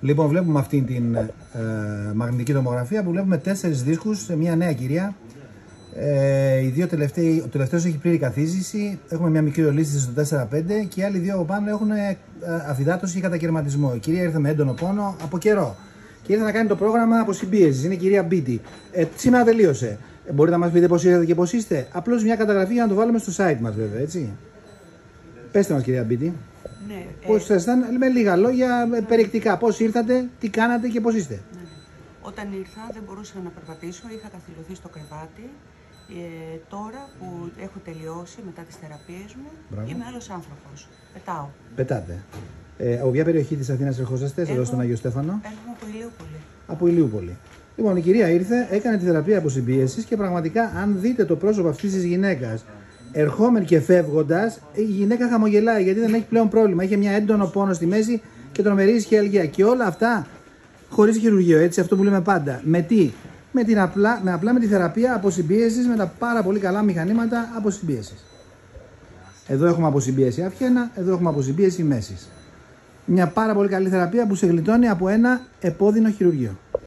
Λοιπόν, βλέπουμε αυτή την μαγνητική τομογραφία που βλέπουμε 4 δίσκους σε μια νέα κυρία. Ο τελευταίος έχει πλήρη καθίζηση. Έχουμε μια μικρή ολίσθηση στο 4-5 και οι άλλοι δύο από πάνω έχουν αφυδάτωση και κατακαιρματισμό. Η κυρία ήρθε με έντονο πόνο από καιρό και ήρθε να κάνει το πρόγραμμα αποσυμπίεσης. Είναι η κυρία Μπίτι. Σήμερα τελείωσε. Μπορείτε να μας πείτε πώς ήρθατε και πώς είστε? Απλώς μια καταγραφή για να το βάλουμε στο site μας, βέβαια, έτσι. Πέστε μας, κυρία Μπίτι. Ναι, πώς ήσασταν, με λίγα λόγια, περιεκτικά. Πώς ήρθατε, τι κάνατε και πώς είστε? Ναι. Όταν ήρθα δεν μπορούσα να περπατήσω, είχα καθυλωθεί στο κρεβάτι. Τώρα που έχω τελειώσει μετά τις θεραπείες μου, είμαι άλλος άνθρωπος. Πετάω. Πετάτε. Από ποια περιοχή της Αθήνας ερχόσαστε, εδώ στον Άγιο Στέφανο? Έρχομαι από Ηλιούπολη. Από Ηλιούπολη. Λοιπόν, η κυρία ήρθε, έκανε τη θεραπεία αποσυμπίεσης και πραγματικά, αν δείτε το πρόσωπο αυτής της γυναίκας, ερχόμενη και φεύγοντας, η γυναίκα χαμογελάει γιατί δεν έχει πλέον πρόβλημα. Είχε μια έντονο πόνο στη μέση και τρομερή ισχυαλγία. Και όλα αυτά χωρίς χειρουργείο, έτσι, αυτό που λέμε πάντα. Με τι? Με τη θεραπεία αποσυμπίεσης, με τα πάρα πολύ καλά μηχανήματα αποσυμπίεσης. Εδώ έχουμε αποσυμπίεση αυχένα, εδώ έχουμε αποσυμπίεση μέσης. Μια πάρα πολύ καλή θεραπεία που σε γλιτώνει από ένα επώδυνο χειρουργείο.